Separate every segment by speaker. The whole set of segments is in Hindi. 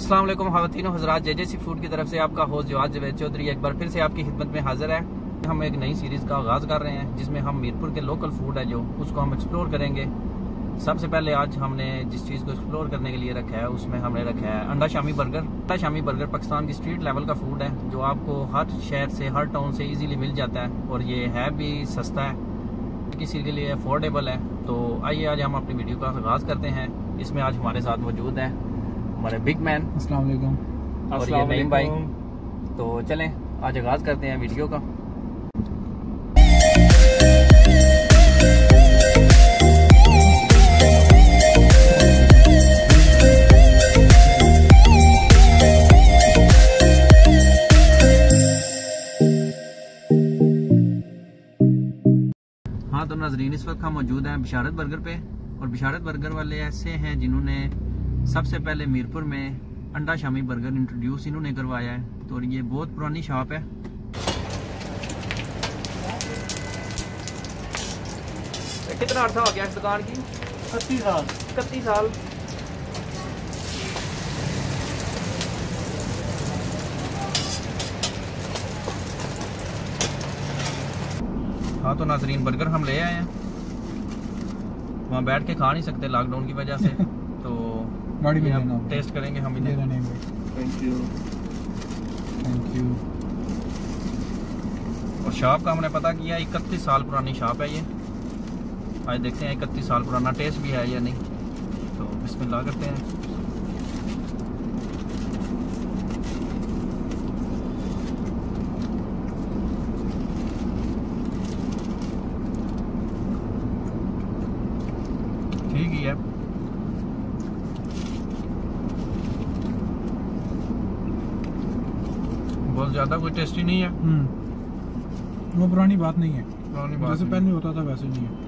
Speaker 1: अस्सलाम वालेकुम ख़वातीन हज़रात, जे फूड की तरफ से आपका होस्ट जवाद चौधरी एक बार फिर से आपकी खिदमत में हाजिर है। हम एक नई सीरीज़ का आगाज़ कर रहे हैं जिसमें हम मीरपुर के लोकल फूड है जो उसको हम एक्सप्लोर करेंगे। सबसे पहले आज हमने जिस चीज़ को एक्सप्लोर करने के लिए रखा है उसमें हमने रखा है अंडा शामी बर्गर। अंडा शामी बर्गर पाकिस्तान की स्ट्रीट लेवल का फूड है जो आपको हर शहर से, हर टाउन से ईजीली मिल जाता है और ये है भी सस्ता है, किसी के लिए अफोर्डेबल है। तो आइए आज हम अपनी वीडियो का आगाज़ करते हैं। इसमें आज हमारे साथ मौजूद हैं हमारे बिग मैन
Speaker 2: अस्सलाम वालेकुम
Speaker 1: और ये नईम भाई। तो चलें आज आगाज़ करते हैं वीडियो का। हाँ तो नाज़रीन, इस वक्त हम मौजूद हैं बिशारत बर्गर पे और बिशारत बर्गर वाले ऐसे हैं जिन्होंने सबसे पहले मीरपुर में अंडा शामी बर्गर इंट्रोड्यूस इन्होंने करवाया है। तो ये बहुत पुरानी शॉप है। कितना अर्सा हो गया इस दुकान की? 31 साल। हाँ तो नाजरीन, बर्गर हम ले आए हैं। वहाँ बैठ के खा नहीं सकते लॉकडाउन की वजह से, तो गाड़ी में हम टेस्ट करेंगे। हम थैंक यू। और शॉप का हमने पता किया 31 साल पुरानी शॉप है ये। आज देखते हैं 31 साल पुराना टेस्ट भी है या नहीं। तो बिस्मिल्लाह करते हैं। ठीक ही है। बहुत ज्यादा कोई टेस्टी नहीं है।
Speaker 2: वो पुरानी बात नहीं है, जैसे पहले होता था वैसे नहीं है।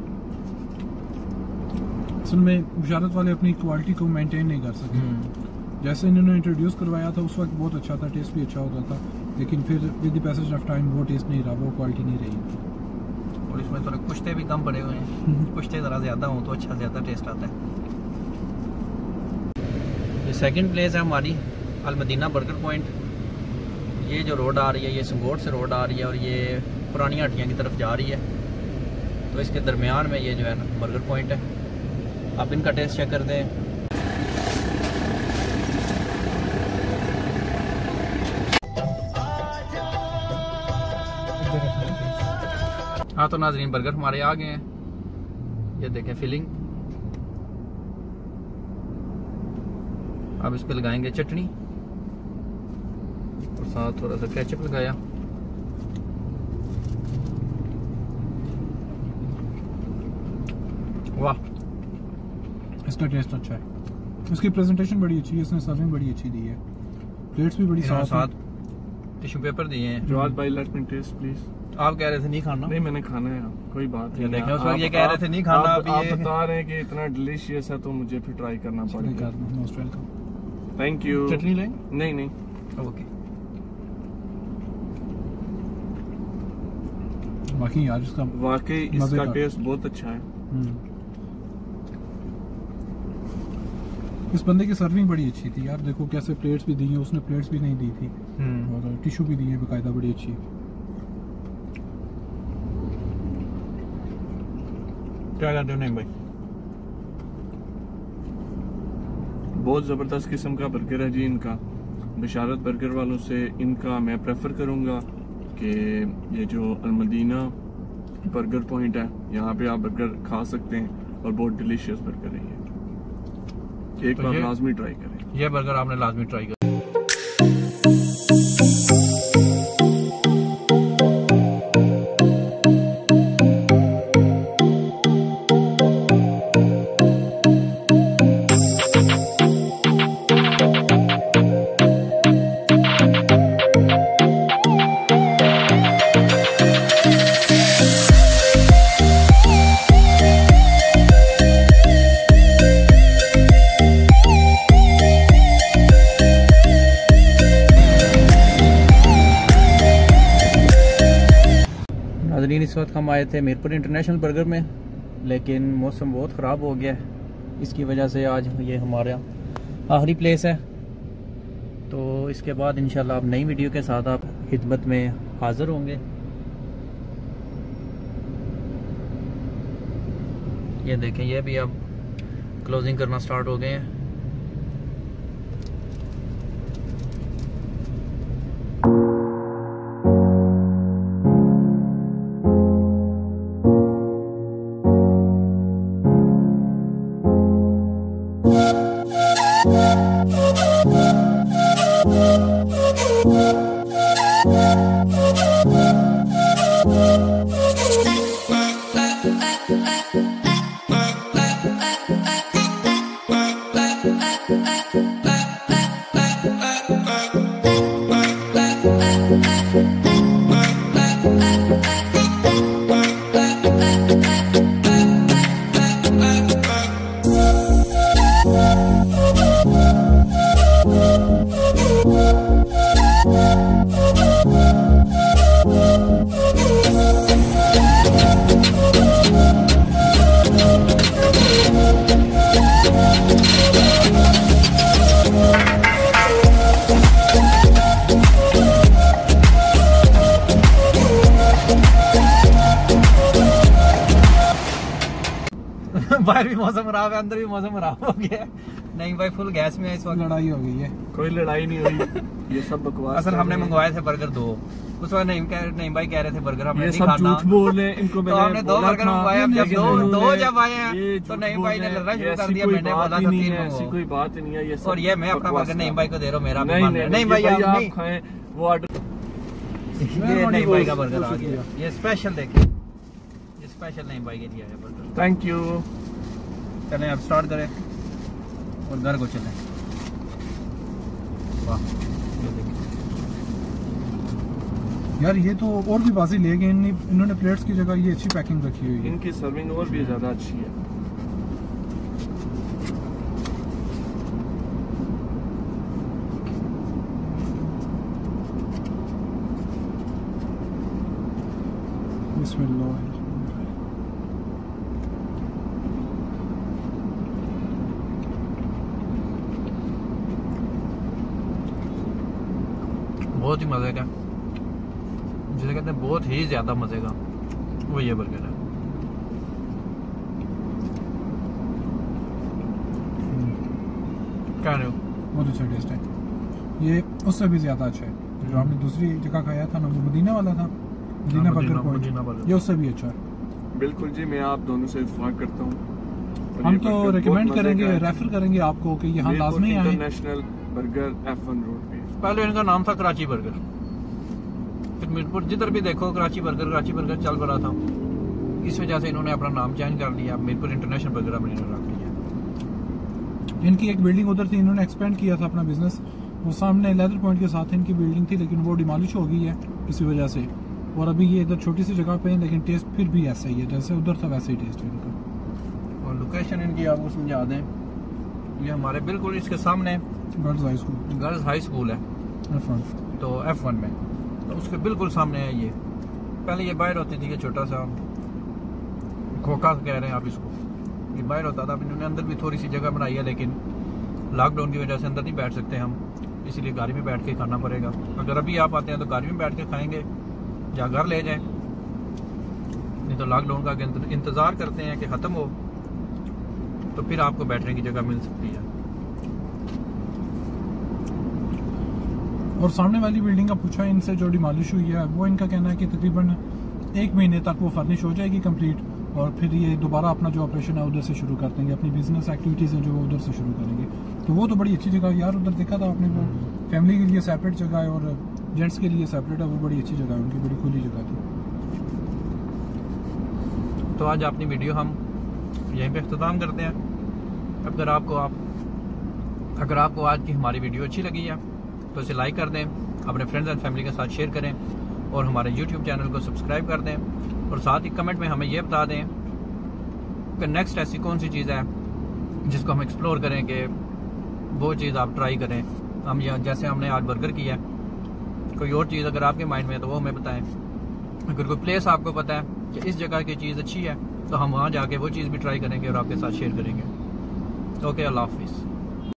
Speaker 2: असल में बिशारत वाले अपनी क्वालिटी को मेंटेन नहीं कर सके। जैसे इन्होंने इंट्रोड्यूस करवाया था उस वक्त बहुत अच्छा था, टेस्ट भी अच्छा होता था, लेकिन फिर with the passage of time वो टेस्ट नहीं रहा, वो क्वालिटी नहीं रही।
Speaker 1: और इसमें थोड़े कुश्ते भी कम पड़े हुए हैं। कुश्ते ज़रा ज़्यादा हों तो अच्छा ज़्यादा टेस्ट आता है। ये सेकंड प्लेस है हमारी अलमदीना बर्गर पॉइंट। ये जो रोड आ रही है ये संगोट से रोड आ रही है और ये पुरानी हट्टियाँ की तरफ जा रही है। तो इसके दरमियान में ये जो है ना बर्गर पॉइंट है। आप इनका टेस्ट चेक कर दें। हाँ तो नाजरीन, बर्गर हमारे आ गए हैं। ये देखें फिलिंग। अब इस पे लगाएंगे चटनी और साथ थोड़ा सा केचप लगाया। वाह,
Speaker 2: इसका टेस्ट अच्छा है। इसकी प्रेजेंटेशन बड़ी अच्छी है, इसने सर्विंग बड़ी अच्छी दी है, प्लेट्स भी बड़ी साफ है,
Speaker 1: टिश्यू पेपर दिए हैं।
Speaker 3: जवाद भाई लेट मी टेस्ट प्लीज।
Speaker 1: आप कह रहे थे नहीं खाना?
Speaker 3: नहीं, मैंने खाना है, कोई बात नहीं।
Speaker 1: देखें उस वक्त ये कह रहे थे नहीं खाना,
Speaker 3: आप बता रहे हैं कि इतना डिलीशियस है तो मुझे फिर ट्राई करना पड़ेगा।
Speaker 2: Most welcome.
Speaker 3: Thank you.
Speaker 1: Chutney लें?
Speaker 3: नहीं
Speaker 1: ओके।
Speaker 2: बाकी यार
Speaker 3: वाकई इसका टेस्ट बहुत अच्छा है।
Speaker 2: इस बंदे की सर्विंग बड़ी अच्छी थी यार। देखो कैसे प्लेट्स भी दी हैं उसने, प्लेट्स भी नहीं दी थी और टिश्यू भी दी है बाकायदा, बड़ी अच्छी।
Speaker 1: क्या कहते हो नहीं भाई?
Speaker 3: बहुत जबरदस्त किस्म का बर्गर है जी इनका। बिशारत बर्गर वालों से इनका मैं प्रेफर करूंगा कि ये जो अलमदीना बर्गर पॉइंट है यहाँ पे आप बर्गर खा सकते हैं और बहुत डिलीशियस बर्गर है ये। एक बार लाजमी ट्राई करें।
Speaker 1: ये बर्गर आपने लाजमी ट्राई करें। नाज़रीन, इस वक्त हम आए थे मीरपुर इंटरनेशनल बर्गर में, लेकिन मौसम बहुत ख़राब हो गया है। इसकी वजह से आज ये हमारा आखिरी प्लेस है तो इसके बाद इंशाल्लाह आप नई वीडियो के साथ आप खिदमत में हाज़िर होंगे। ये देखें, ये भी अब क्लोजिंग करना स्टार्ट हो गए हैं। बाहर भी मौसम खराब है, अंदर भी मौसम खराब हो गया है। नहीं भाई, फुल गैस में है इस वक्त।
Speaker 2: लड़ाई हो गई है?
Speaker 3: कोई लड़ाई नहीं हुई, ये सब बकवास।
Speaker 1: असल हमने मंगवाए थे बर्गर 2, उस वक्त नहीं भाई कह रहे थे बर्गर हमने नहीं
Speaker 3: सब
Speaker 1: खाना।
Speaker 3: झूठ बोल रहे हैं इनको।
Speaker 1: तो हमने 2 बर्गर मंगवाए, अब जब दो जब आए हैं तो नहीं भाई ने लड़ना शुरू कर दिया। मैंने बोला था 3
Speaker 3: ऐसी कोई बात नहीं है ये सब।
Speaker 1: और ये मैं अपना बर्गर नहीं भाई को दे रहा हूँ, मेरा
Speaker 3: नहीं भाई आप खाएं वो ऑर्डर।
Speaker 1: ये नहीं भाई का बर्गर आ गया, ये स्पेशल देखिए, ये स्पेशल नहीं भाई के लिए है बर्गर।
Speaker 3: Thank you.
Speaker 1: चलें अब स्टार्ट करें और घर को चलें। वाह
Speaker 2: यार, ये तो और भी बाजी ले गए इन्होंने प्लेट्स की जगह। ये अच्छी पैकिंग रखी हुई है,
Speaker 3: इनकी सर्विंग और भी ज्यादा अच्छी है।
Speaker 2: बिस्मिल्लाह।
Speaker 1: बहुत ही मजे का, जिसे कहते हैं बहुत ही ज्यादा मजे का, वो ये बर्गर है। क्या रहे हो?
Speaker 2: बहुत अच्छा टेस्ट है, ये उससे भी ज्यादा अच्छा है। जो आपने दूसरी जगह खाया था ना, वो मदीना वाला था, मदीना बर्गर पॉइंट, ये उससे भी अच्छा है।
Speaker 3: बिल्कुल जी, मैं आप दोनों से इत्तेफाक करता हूँ।
Speaker 2: हम तो रिकमेंड करेंगे, रेफर करेंगे आपको कि यहाँ लाजमी आए।
Speaker 3: इंटरनेशनल बर्गर F1 रोड पे।
Speaker 1: पहले इनका नाम था कराची बर्गर, फिर मीरपुर जिधर भी देखो कराची बर्गर चल पड़ा था। इस वजह से इन्होंने अपना नाम चेंज कर लिया, मीरपुर इंटरनेशनल बर्गर अपने रख लिया।
Speaker 2: इनकी एक बिल्डिंग उधर थी, इन्होंने एक्सपेंड किया था अपना बिजनेस, वो सामने लेदर पॉइंट के साथ इनकी बिल्डिंग थी, लेकिन वो डिमोलिश हो गई है किसी वजह से। और अभी ये इधर छोटी सी जगह पे है, लेकिन टेस्ट फिर भी ऐसा ही है जैसे उधर था, वैसे ही टेस्ट है इनका।
Speaker 1: और लोकेशन इनकी आपको समझा दें, ये हमारे बिल्कुल इसके सामने
Speaker 2: गर्ल्स हाई स्कूल
Speaker 1: है
Speaker 2: F1।
Speaker 1: तो F1 में, तो उसके बिल्कुल सामने है ये। पहले ये बाहर होती थी, ये छोटा सा खोखा कह रहे हैं आप इसको, ये बाहर होता था। अब इन्होंने अंदर भी थोड़ी सी जगह बनाई है, लेकिन लॉकडाउन की वजह से अंदर नहीं बैठ सकते हम, इसीलिए गाड़ी में बैठ के खाना पड़ेगा। अगर अभी आप आते हैं तो गाड़ी में बैठ के खाएंगे या घर ले जाएं, नहीं तो लॉकडाउन का इंतज़ार करते हैं कि ख़त्म हो, तो फिर आपको बैठने की जगह मिल सकती है।
Speaker 2: और सामने वाली बिल्डिंग का पूछा इनसे जो डिमोलिश हुई है, वो इनका कहना है कि तकरीबन 1 महीने तक वो फर्निश हो जाएगी कंप्लीट, और फिर ये दोबारा अपना जो ऑपरेशन है उधर से शुरू कर देंगे, अपनी बिजनेस एक्टिविटीज़ हैं जो उधर से शुरू करेंगे। तो वो तो बड़ी अच्छी जगह है यार, उधर देखा था आपने, वो फैमिली के लिए सेपरेट जगह है और जेंट्स के लिए सेपरेट है, वो बड़ी अच्छी जगह है, उनकी बड़ी खुली जगह थी।
Speaker 1: तो आज अपनी वीडियो हम यहीं पे इख्तिताम करते हैं। अगर आपको आज की हमारी वीडियो अच्छी लगी है तो इसे लाइक कर दें, अपने फ्रेंड्स एंड फैमिली के साथ शेयर करें, और हमारे YouTube चैनल को सब्सक्राइब कर दें। और साथ ही कमेंट में हमें यह बता दें कि नेक्स्ट ऐसी कौन सी चीज़ है जिसको हम एक्सप्लोर करें, कि वो चीज़ आप ट्राई करें। हम जैसे हमने आज बर्गर किया, कोई और चीज़ अगर आपके माइंड में है तो वो हमें बताएं। अगर कोई प्लेस आपको पता है कि इस जगह की चीज़ अच्छी है, तो हम वहाँ जाके वो चीज़ भी ट्राई करेंगे और आपके साथ शेयर करेंगे। ओके, अल्लाह हाफिज़।